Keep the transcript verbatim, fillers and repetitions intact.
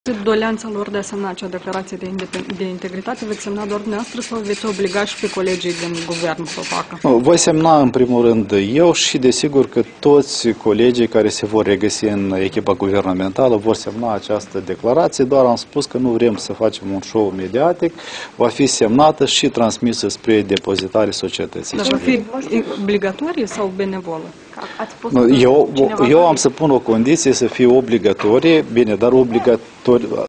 doleanța lor de a semna acea declarație de, de integritate, veți semna doar dumneavoastră sau veți obliga și pe colegii din guvern să o facă? Nu, voi semna în primul rând eu și desigur că toți colegii care se vor regăsi în echipa guvernamentală vor semna această declarație, doar am spus că nu vrem să facem un show mediatic, va fi semnată și transmisă spre depozitare societății. Dar va fi obligatorie sau benevolă? Ați spus Nu, eu, eu am să pun o condiție să fie obligatorie, bine, dar obligatorie.